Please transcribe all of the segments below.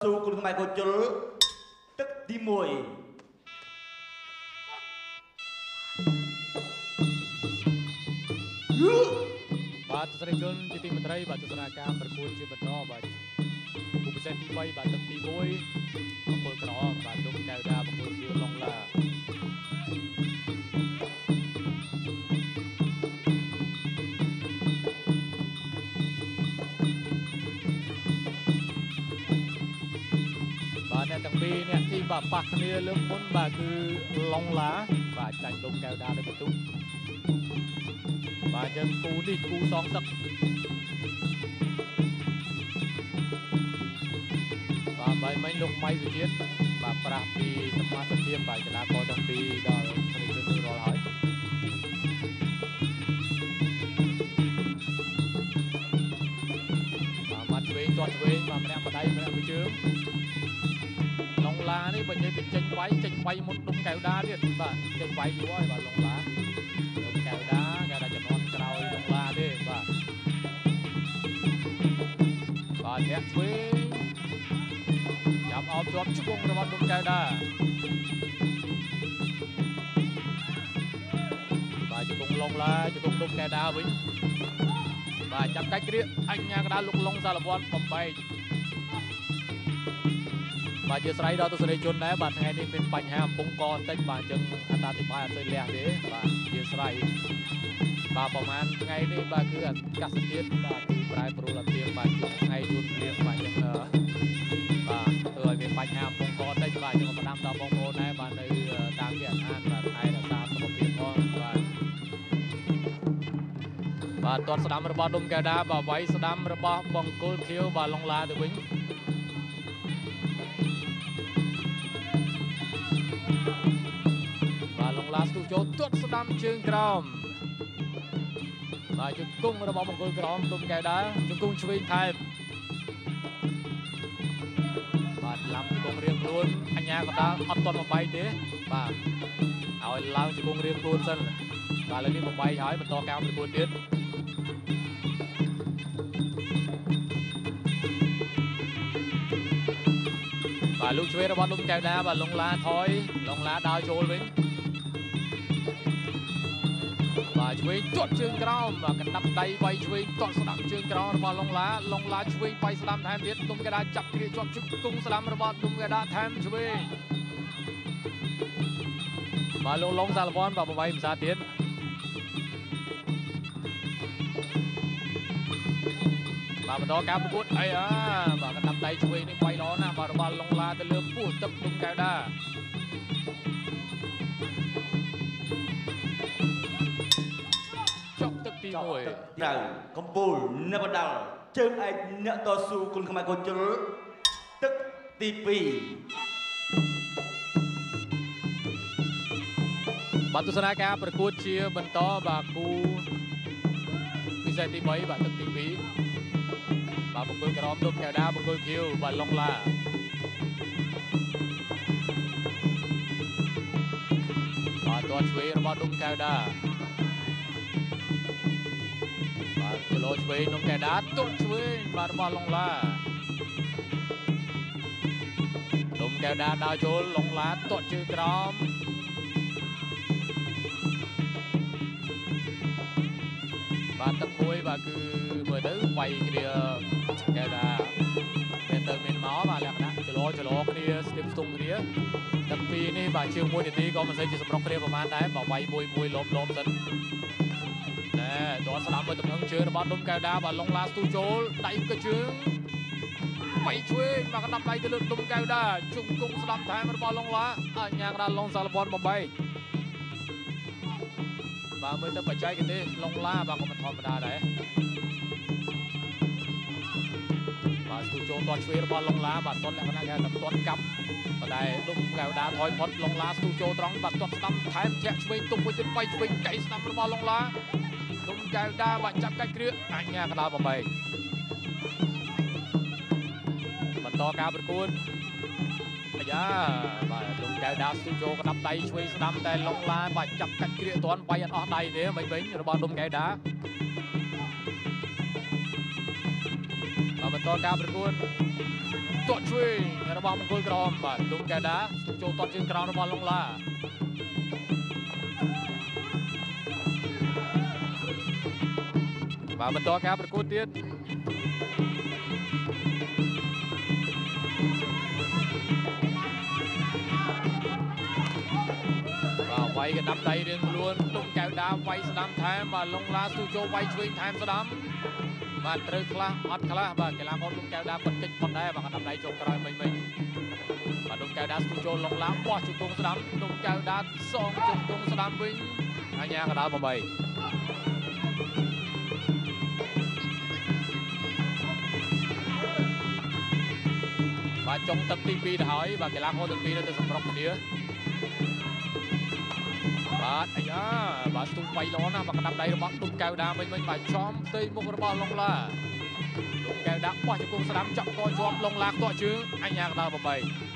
สู้คุณทำไมกูจุลตึกที่มวยบาทสระจนจิติมัตรัยบาทสระการประกวดเชื่อบัตรบาทผู้พิเศษที่ไปบาทตึกที่มวยบางคนกระอบบาทดมแก้วดาบางคนเสียวลงลาตั้งปีเนี่ยที่บาปักเนี่ยเริ่มพ้นบาคือลงหลาบาจันดมแก้วดาได้ประตูบายังกูดิกูสองสักบาใบไม้ลงไม้สุดเทียนบาปราปีสมาสเทียมบาจะลาพอตั้งปีดอลสนิทจนรอหายบามัดเวงตัวเวงบาไม่ได้มาได้ไม่ได้ไปเจอลงลานี่เป็นยังเป็นเจงไว้หมดลงแก้วดาเนี่ยบ้าเจงไว้อยู่ว่าบ้าลงลาลงแก้วดาจะนอนกระเอาลงลาดิบ้าเนี้ยช่วยจับเอาจอบชุบงระวังลงแก้วดาบ้าจะคงลงลาจะคงลงแก้วดาวิ่งบ้าจับไก่เกลียอันยังกระดาษลงซาลบอนปมไปบาดเจ็บสไลด์ดาวตัวสไลด์จนนะบาดไงนี่เป็นปัญหาปงกรแต่บาดจึงอัตราติดบาดเลยแหลกเด้บาดเจ็บสไลด์บาประมาณไงนี่บาคือกัสเทียนบาคือปลายปรุลเตียงบาจึงไงยุนเตียงบาจึงบาเป็นปัญหาปงกรแต่บาจึงมาดามตาบงโมนะบาในตามเกี่ยงงานบาไทยตามสมบูรณ์ก็บาตัวสนามระบาดดมแกดาบาไว้สนามระบาดบองโกลเคียวบาลงลาตัววิ่งลาสตูโจตุดสดามเชิงกรอมบาจุดกุ้งระบบบงกุลกรอมตุ่มแก่ดาจุดกุ้งช่วยไทยบาดลำจุดกุ้งเรียงล้วนอันยากระดาอัดต้นมาใบเด้บาเอาลำจุดกุ้งเรียงล้วนสั้นบาเลยนี่มาใบหายมันต่อแก้วเป็นกุลเด็ดบาลูกช่วยระบบบตุ่มแก่ดาบาลงลาถอยลงลาดาวโจลวิ่งช่วยจดเชิงกราวกันนับไดไปช่วยจดสนามเชิงกราวระบาดลงลาช่วยไปสนามแทนเบียดตุ้มกระดาจับกรีจวบชุบตุ้งสนามระบาดตุ้มกระดาแทนช่วยมาลงซาลบอนแบบใบมซาเตียนมาต่อการประกวดมากันนับไดช่วยในไฟล้อนะบาระบาดลงลาจะเริ่มพูดจับตุ้มกระดาเราคอมปูเนื้อดาวเชิงไอเนื้อต่อสู้คุณขมายคนจุลตึกตีปีบัตุสนาการประกวดเชียร์บรรทอบากูวิสัยตีใบบาตึกตีปีบาบุกกระรอมดมแก้วดาบุกคิวบาลงลาบาตัวช่วยระบาดดมแก้วดาจะโลช่วยนมแกดาตุ้ช่วยบาร์บอลลงลานมแกดาดาวโจลงลาตุ้ชื่อกรอมบาตั้งมวยบาคือเมื่อตื้อไปเดียแกดาเป็นเติมเมนม้าบาแล้วนะจะโลเดียสติปตุ้งเดียตั้งปีนี่บาเชียวมวยเดี๋ยวนี้ก็มันใช้จิตสมรภูมิเดียประมาณไหนบาไวมวยล้มสันตัวสนามไปตำแหน่งเชิงบอลดมแก้วดาบอลลงลาสตูโจได้กระเชิงไปช่วยมากระดับได้ตะลึงดมแก้วดาจุ่มกุ้งสนามไทยมันบอลลงลาอยางดันลงซาลบอนบอมไปบาเมื่อเติมปัจจัยกันดิลงลาบางคนมันธรรมดาได้บาสตูโจตัวช่วยบอลลงลาบาต้นแหลกพนักงานกับต้นกับก็ได้ดมแก้วดาถอยพอดลงลาสตูโจตรังบัดต้นสนามไทยแทะช่วยตุ้มไปจนไปช่วยไก่สนามบอลลงลาดมแก้วดาบาจับไก่เกลืออันยากระดาบอมไปบรรทอการประกุลบาดมแก้วดาสตูโจกระดับไตช่วยสนามแต่ลงลาบาจับไก่เกลือตอนไปอันออกไตเนี่ยไม่เป็นระบาดดมแก้วดาบาបន្តការប្រកួតទាត់ជួយរបស់មង្គលក្រមបាទទុំកែដាចូលទាត់ជើងក្រោមរបស់ឡុងឡាបាទបន្តការប្រកួតទៀតវាយកដាប់ដៃរៀងខ្លួនទុំកែវដាវាយស្ដាំថែមបាទឡុងឡាស៊ូចូលវាយឆ្វេងថែមស្ដាំបាទត្រូវខ្លះអត់ខ្លះបាទកីឡាករទុំកែវដាគាត់កិច្ចផុតដែរបាទដាប់ដៃចូលក្រោយមិញបាទទុំកែវដាស៊ូចូលឡុងឡាបោះជង្គង់ស្ដាំទុំកែវដាសងជង្គង់ស្ដាំវិញអញ្ញាកដា8បាទចុងទឹកទី2ទៅហើយបាទកីឡាករទាំងពីរនៅទៅសម្រុកគ្នាបាទអាយ៉ាបាទស្ទុំវាយល្អណាស់បាទកដាប់ដៃរបស់ទុំកែវដាវិញបាទចំផ្ទៃមុខរបស់ឡុងឡាទុំកែវដាបោះជង្គង់ស្ដាំចាប់កជាប់ឡុងឡាខ្ទាក់ជើងអញ្ញាកដា8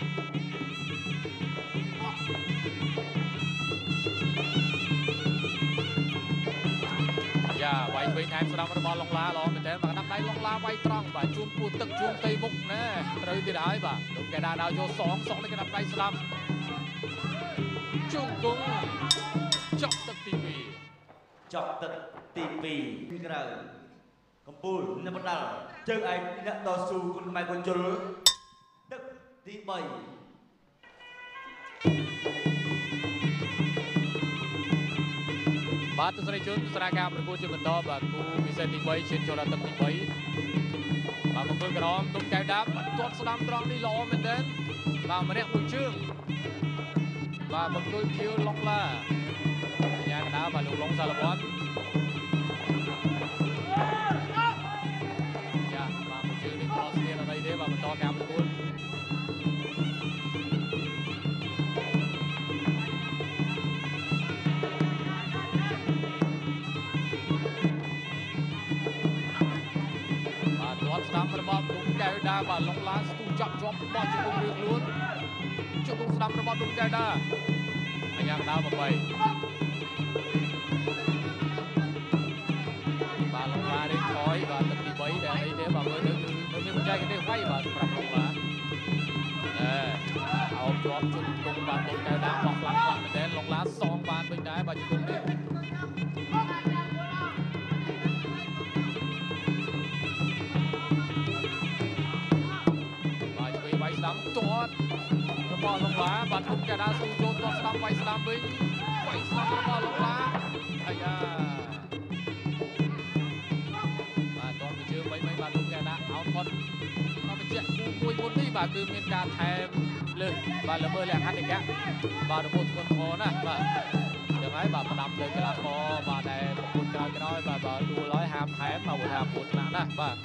យ៉ាវាយឆ្វេងថែមស្ដាំរបស់ឡុងឡាល្អមែនទែនបាទកដាប់ដៃឡុងឡាវាយត្រង់បាទជួនពោះទឹកជួនផ្ទៃមុខណែត្រូវទៀតហើយបាទទុំកែវដាដល់ចូលសងនៅកដាប់ដៃស្ដាំជង្គង់ចប់ទឹកទី2ចប់ទឹកទី2ពីក្រៅកម្ពុជាអ្នកបណ្ដាលជើងឯងអ្នកតស៊ូគុណម៉ែកុញ្ជលទឹកទី3បាទទស្សនិកជនទស្សនាការប្រកួតជាបន្តបាទគូពិសេសទី3ឈានចូលដល់ទឹកទី3បាទមង្គលក្រមទុំកែវដាបាត់ទាត់ស្ដាំត្រង់នេះល្អមែនទែនបាទម្នាក់មួយជើងបាទមង្គលភៀវឡុងឡាយ៉ាងកណ្ដាលបាទលោកឡុងសាឡវ័នយ៉ាបាទមួយជើងនេះប្រស្នាអីទេបាទបន្តការប្រកួតបាទទាត់ស្ដាំរបស់ទុំកែវដាបាទឡុងឡាស្ទុះចាប់ជាប់បោះជង្គង់រៀងខ្លួនជង្គង់ស្ដាំរបស់ទុំកែវដាអញ្ញាកដា8បាទឡុងឡារៀងថយបាទទឹកទី3ដែលអីទេបាទមើលទៅមានបច្ចេកទេសវាយបាទសម្រាប់ឡុងឡាអោបជាប់ជង្គង់បាទទុំកែវដាបោះខ្លាំងមែនទែនឡុងឡាសងបានវិញដែរបាទជង្គង់នេះបាទឆ្វេងវាយស្ដាំទាត់របស់ឡុងឡាបាទទុំកែវដាស៊ូចូលទាត់ស្ដាំវាយស្ដាំវិញវាយស្ដាំរបស់ឡុងឡាអាយ៉ាបាទទាត់មួយជើងវិញបាទទុំកែវដាអោតផុតមកបញ្ជាក់គូមួយមុននេះបាទគឺមានការថែមលើសបាទល្មើលក្ខន្តិកៈបាទរបួសធ្ងន់ធ្ងរណាស់បាទចឹងហើយបាទផ្ដាំលើកីឡាករបាទដែលប្រកួតក្រោយបាទដួលហើយហាមថែមបាទថាពួតថ្នាក់ណាស់បាទ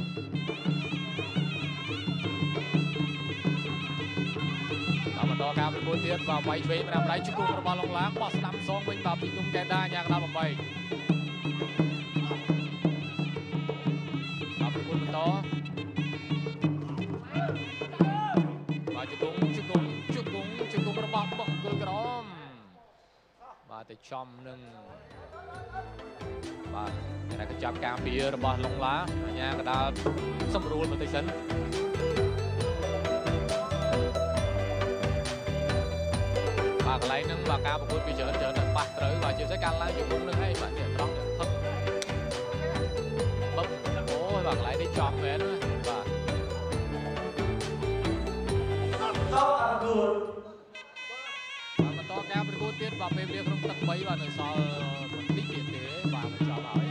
បន្តការប្រកួតទៀតបាទវាយឆ្វេងម្នាក់ម្ដាយជង្គង់របស់ឡុងឡាបោះស្ដាំសងវិញបាទពីទុំកែវដាយ៉ាងដល់8បាទប្រកួតបន្តបាទជង្គង់របស់បង្គោលក្រមបាទទៅចំនឹងបាទអ្នកកចាប់ការពាររបស់ឡុងឡាអញ្ញាកដាលសម្រួលបន្តិចសិនបាទកន្លែងហ្នឹងបាទការប្រកួតពីច្រើនតែប៉ះត្រូវបាទជាពិសេសការឡើងជង្គង់នឹងឯងបាទនេះត្រង់ផឹកបឹកអូយបាទកន្លែងនេះចំមែនបាទបន្តការប្រកួតទៀតបាទពេលវេលាក្នុងទឹក3បាទនៅសល់បន្តិចទៀតទេបាទបញ្ចប់ហើយ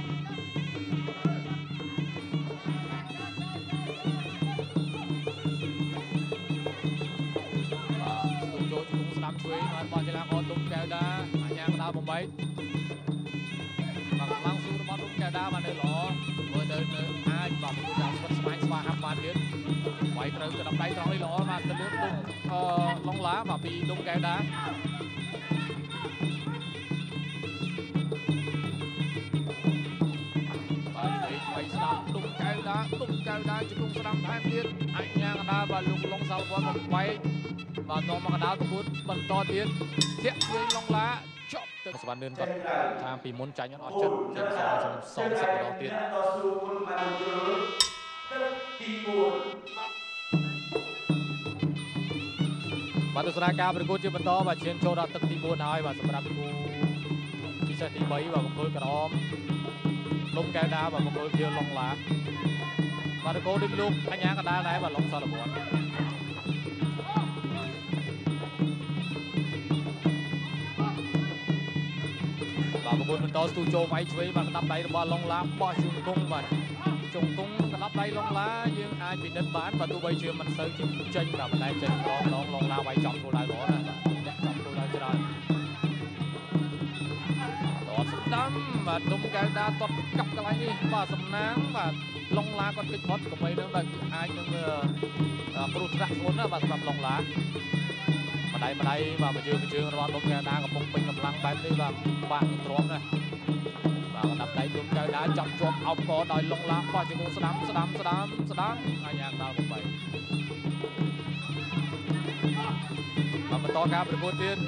ឆ្វេងរបស់កីឡាករទុំកែវដាអញ្ញាកដា8បាទកម្លាំងស៊ូរបស់ទុំកែវដាបាននៅល្អមើលទៅនៅអាចបាទគូដាស្វិតស្វាញស្វាហាប់បានទៀតវាយត្រូវកដាប់ដៃត្រង់នេះល្អបាទទៅលើទុំឡុងឡាបាទពីទុំកែវដាបាទឆ្វេងស្ដាំទុំកែវដាជង្គង់ស្ដាំថែមទៀតអញ្ញាកដាបាទលោកឡុងសាល់វ័នមកវាយបាទនាំមកកណ្ដាលប្រកួតបន្តទៀតធាក់ឆ្វេងឡុងឡាចប់ទឹកសវណ្ណនឿនគាត់ថាពីមុនចាញ់អត់ចិត្តជាងសងសិតម្ដងទៀតបាទទស្សនាការប្រកួតជាបន្តបាទឈានចូលដល់ទឹកទី4ហើយបាទសម្រាប់គូពិសេសទី3បាទបង្គោលក្រហមលំកែវដាបាទបង្គោលខៀវឡុងឡាបាទគោដូចលោកអញ្ញាកដាលដែរបាទឡុងសរវត្តបាទប្រកួតបន្តស្ទូចូលវាយឆ្វេងបាទក្តាប់ដៃរបស់ឡុងឡាបោះជង្គង់បាទជង្គង់ក្តាប់ដៃឡុងឡាយើងអាចពិនិត្យបានបាទទោះបីជាមិនសូវជាចេញបាទមិនដែលចេញម្ដងឡុងឡាវាយចំគោលដៅល្អណាស់បាទអ្នកចំគោលដៅច្រើនតស្ដាំបាទដុំកែវដាតតកាប់កន្លែងនេះបាទសំណាងបាទឡុងឡាគាត់គិតផុតកុំអីនឹងបាទអាចនឹងគ្រោះថ្នាក់ធ្ងន់ណាបាទសម្រាប់ឡុងឡាម្ដាយបាទមកជើងរបស់ដុំកែវដាកំពុងពេញកម្លាំងបែបនេះបាទបាក់ទ្រាំណាស់បាទកណ្ដាប់ដៃដុំកែវដាចាប់ជាប់អោបកដោយឡុងឡាបោះជង្គង់ស្ដាំអញ្ញាកដាល់8បាទបន្តការប្រកួតទៀត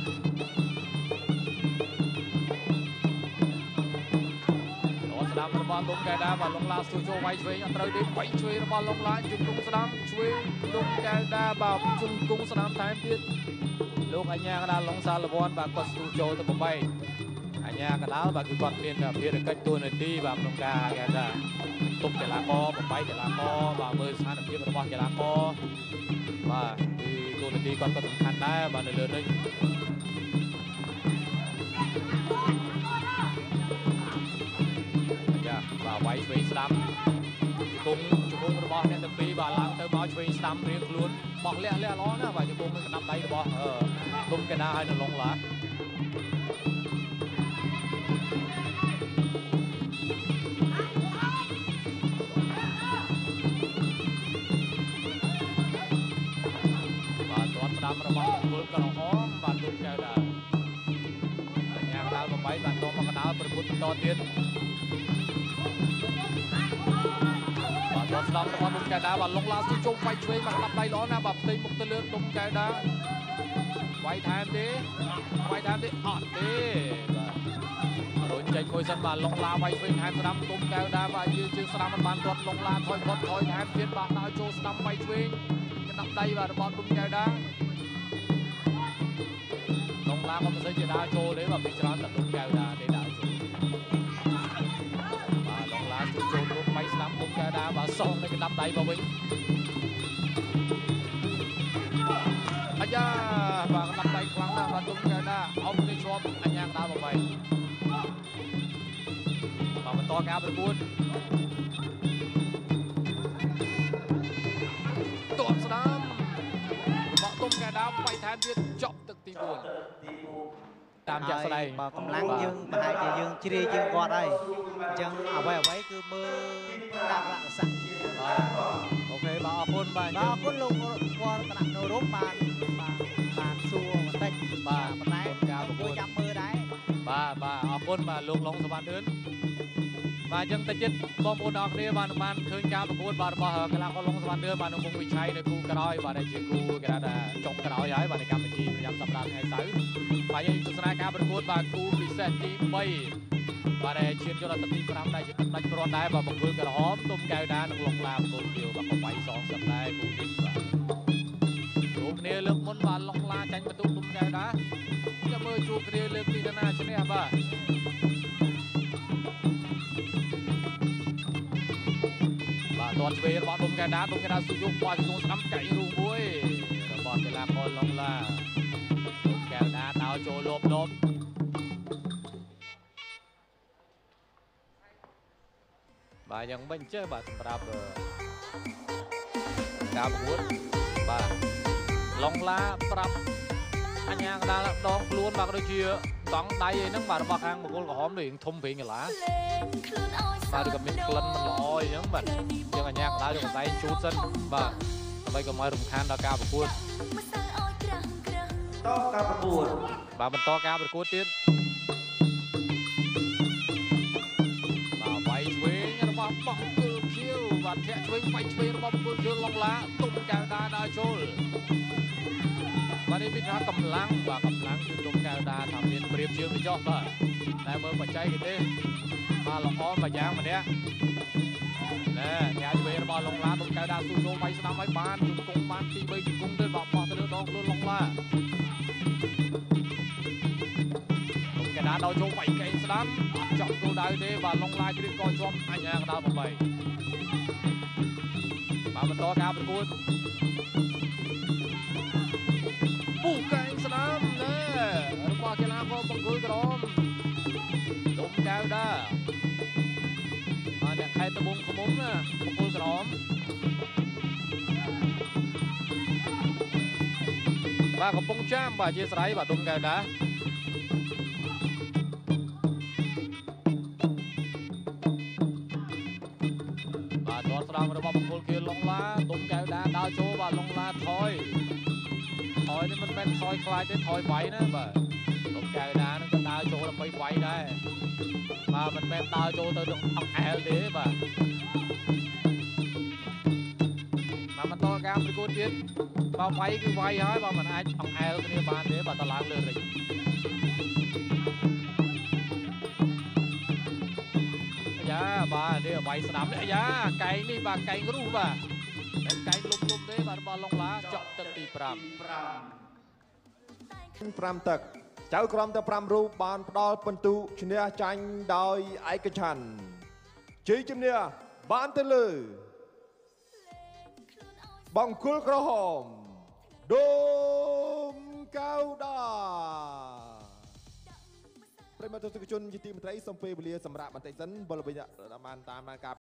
ស្ដាំរបស់ដុំកែវដាបាទឡុងឡាស្ទូចូលវាយឆ្វេងអត់ត្រូវទេវាយឆ្វេងរបស់ឡុងឡាជង្គង់ស្ដាំឆ្វេងដុំកែវដាបាទជង្គង់ស្ដាំថែមទៀតលោកអញ្ញាកដាលឡុងសាលវ័នបាទគាត់ស្ទូចូលទៅ8អញ្ញាកដាលបាទគឺគាត់មានភារកិច្ចតួនាទីបាទក្នុងការគេថាទប់កីឡាករ8កីឡាករបាទមើលស្ថានភាពរបស់កីឡាករបាទគឺតួនាទីគាត់ក៏សំខាន់ដែរបាទនៅលើនេះបាទវាយឆ្វេងស្ដាំជង្គង់របស់អ្នកទាំងពីរបាទឡើងទៅមកឆ្វេងស្ដាំរៀងខ្លួនបោះលះល្អណាស់បាទជង្គង់នឹងក្តាប់ដៃរបស់ដុំកែវដាហើយនៅឡុងឡាបាទទាត់ស្ដាំរបស់បង្គោលក្រហមបាទដុំកែវដាអញ្ញាកដាល8បាទតមកកដាលប្រកួតបន្តទៀតបាទស្ដាំរបស់ដុំកែវដាបាទឡុងឡាស្ទូចូលវាយឆ្វេងបាទក្តាប់ដៃល្អណាស់បាទផ្ទៃមុខទៅលើដុំកែវដាវាយថែមទេអត់ទេបាទរុញចេញមួយសិនបាទឡុងឡាវាយឆ្វេងថែមស្ដាំដុំកែវដាបាទជើងស្ដាំមិនបានទាត់ឡុងឡាថយថែមទៀតបាទដើរចូលស្ដាំវាយឆ្វេងក្តាប់ដៃបាទរបស់ដុំកែវដាឡុងឡាក៏មិនសូវជាដើរចូលទេបាទពីច្រើនតែដុំកែវដាទេដើរចូលបាទឡុងឡាស្ទូចូលរួមវាយស្ដាំដុំកែវដាបាទសងនៅក្តាប់ដៃមកវិញអាយ៉ាបាទក្តាប់ដៃខ្លាំងណាស់បាទដុំកែវដាអោបនេះជាប់អញ្ញាកដា8បាទបន្តការប្រកួតទាត់ស្ដាំរបស់ដុំកែវដាវាយថែមទៀតចប់ទឹកទី4តាមចាក់ស្ដែងបាទកម្លាំងយើងប្រហែលជាយើងជ្រាយជាងគាត់ហើយអញ្ចឹងអ្វីគឺមើលតាមរស័ក្តិបាទអូខេបាទអរគុណបាទអរគុណលោកគាត់តំណាក់នៅរមបានសួរបន្តិចបាទប៉ុន្តែការប្រកួតចាំមើលដែរបាទអរគុណបាទលោកឡុងសវណ្ណឿនបាទអញ្ចឹងតិចទៀតបងប្អូនអរគ្នាបានឃើញការប្រកួតបាទរបស់កីឡាករឡុងសវណ្ណឿនបាទនៅមុខវិឆ័យនៅគូក្រោយបាទដែលជាគូគេថាចុងក្រោយហើយបាទនៃកម្មវិធីប្រចាំសប្តាហ៍ថ្ងៃសៅរ៍បាទយើងទស្សនាការប្រកួតបាទគូពិសេសទី3បាទដែលឈានចូលដល់ទឹកទី5ដែលជាទឹកដាច់គ្រាន់ដែរបាទបង្គោលក្រហមដុំកែវដានិងឡុងឡាបង្គោលខៀវបាទក៏វាយសងសិនដែរគូនេះបាទជួបគ្នាលើកមុនបាទឡុងឡាចាញ់បន្ទុកដុំកែវដាចាំមើលជួបគ្នាលើកទីណាឈ្នះបាទទាត់ឆ្វេងរបស់ដុំកែវដាស្ទូយកបោះជង្គង់ស្ដាំកែងរូមួយរបស់កីឡាករឡុងឡាដុំកែវដាដោតចូលលបបាទយ៉ាងមិនចេះបាទសម្រាប់ការប្រកួតបាទឡុងឡាប្រាប់អញ្ញាកដាលដងខ្លួនបាទដូចជាតង់ដៃអីហ្នឹងបាទរបស់ខាងបង្គោលក្រហមដូចធំវិញកន្លាបាទក៏មានក្លិនមិនល្អអីហ្នឹងបាទយើងអញ្ញាកដាលយកកន្សែងជូតសិនបាទដើម្បីកុំឲ្យរំខានដល់ការប្រកួតបាទបន្តការប្រកួតទៀតបាទវាយឆ្វេងរបស់បង្គោលខៀវបាទធាក់ឆ្វេងវាយឆ្វេងរបស់បង្គោលខៀវឡុងឡាទុំកែវដាដើរចូលបាទនេះមានថាកម្លាំងបាទកម្លាំងគឺដុំកែវដាថាមានប្រៀបជើងទៅចុះបាទតែមើលបច្ចេកទេសมาหลอกอ้อมมาย่างมาเนี้ยเนี่ยช่วยบอลลงล้าตรงกาวดาวสูโจไปสนามไว้บานจุดกงบานตีใบจุดกงเดินบอกบอกเดินดองเลื่อนลงล้าตรงกาวดาวดาวโจไปไกลสนามจับตัวได้เด้บอลลงล้าจะได้ก่อนชมอันยังดาวลงไปมาบรรทอการประกวดปูไกลสนามเนี่ยระบบกีฬาก็บังคับกรอมตรงกาวดาวเนี่ยใครตะบุงขมุ้งนะบังคับกรอมvà có bông cham và chia sẻ và tung gà đá và toàn sram rồi bóng bóng kia lông lá tung gà đá đào chỗ và lông lá thôi thôi nên mình bên thôi khai tới thôi vậy nữa và tung gà đá nó đào chỗ là mấy vậy đây mà mình bên đào chỗ từ đường ông eo thế và mình to cao với cô tiến vào vay cứ vay hết vào mình ai ông eo cái này bàn thế và ta làm lên rồi dạ bà đây vay sắm đấy dạ cây đi bà cây rú bà cây lum lum đấy bà bà lông lá chọn tận tì pram pram tật cháu con tơ pram rú bàn đo phân tu trên đây tranh đòi ai cái chăn chỉ trên đây bàn tơ lư bằng cua cỏ hòm đôm cao đà ប្រិមត្តទស្សនិកជនជាទីមេត្រីសូមពេលវេលាសម្រាប់បន្តិចសិនបលបិញតាមការ